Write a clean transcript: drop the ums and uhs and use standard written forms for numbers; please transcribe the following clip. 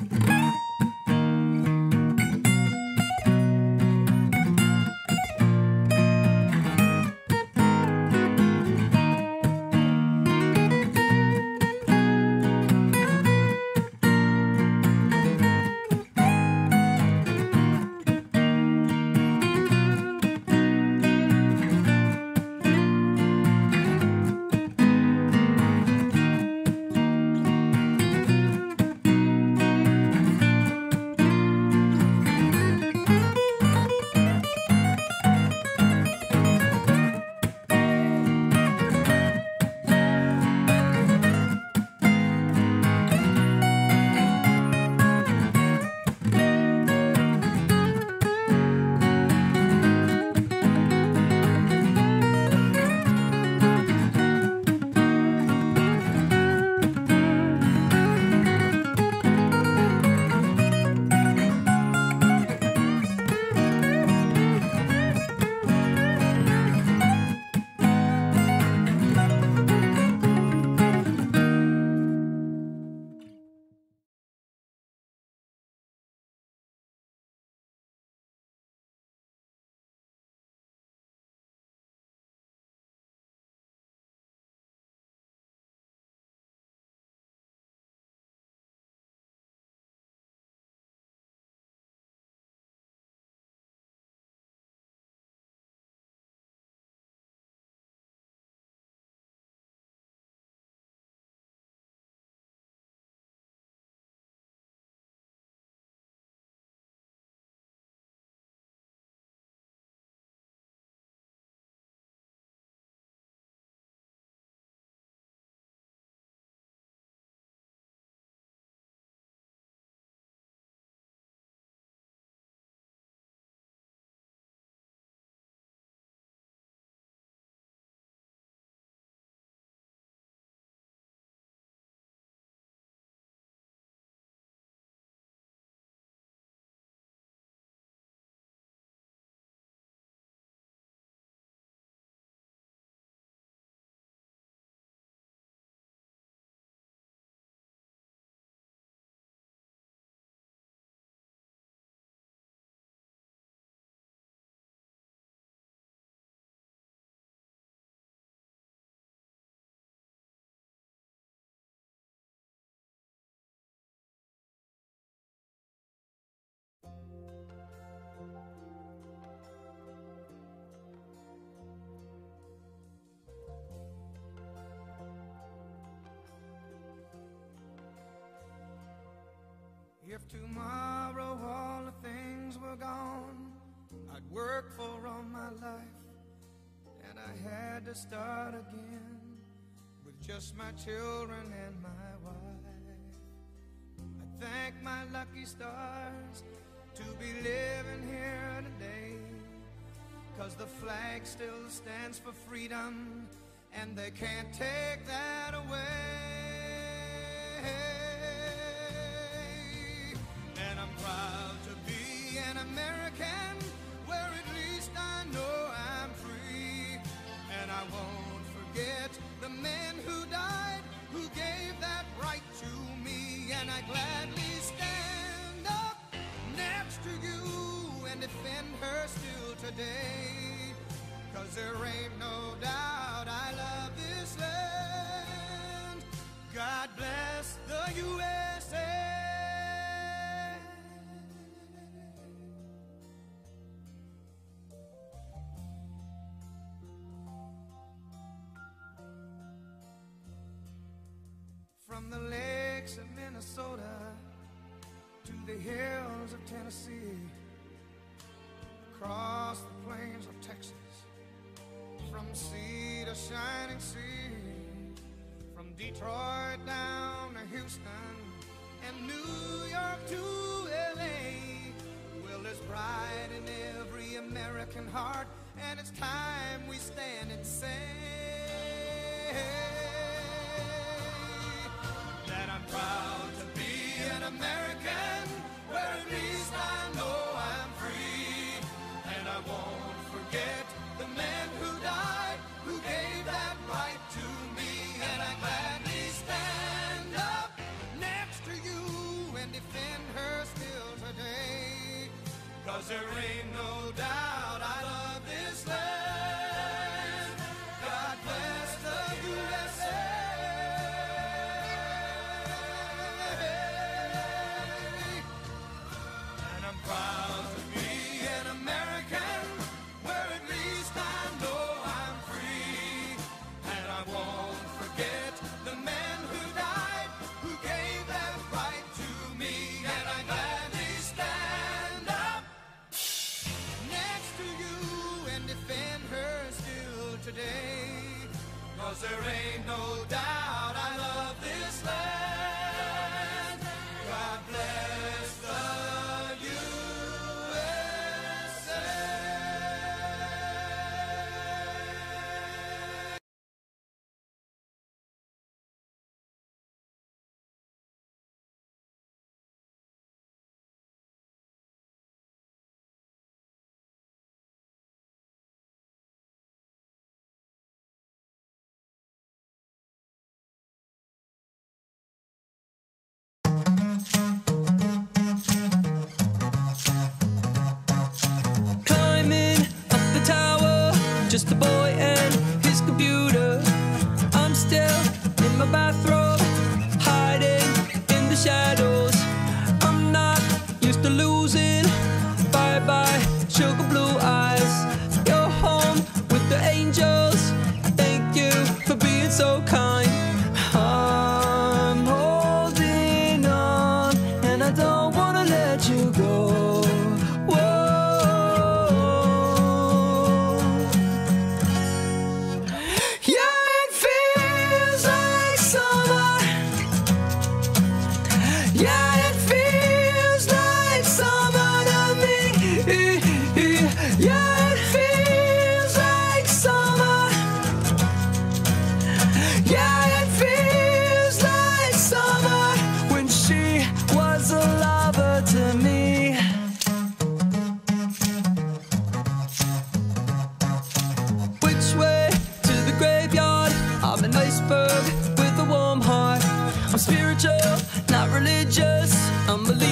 If tomorrow all the things were gone I'd work for all my life, and I had to start again with just my children and my wife. I thank my lucky stars to be living here today, 'cause the flag still stands for freedom, and they can't take that away. And I'm proud to be an American, where at least I know I'm free. And I won't forget the men who died, who gave that right to me. And I gladly stand up next to you and defend her still today, 'cause there ain't no doubt I love this land. God bless the USA. From the lakes of Minnesota to the hills of Tennessee, across the plains of Texas, from sea to shining sea, from Detroit down to Houston and New York to LA. Well, there's pride in every American heart, and it's time we stand and say that I'm proud to be an American, where at least I know I'm free. And I won't forget the men who died, who gave that right to me. And I gladly stand up next to you and defend religious. I'm religious.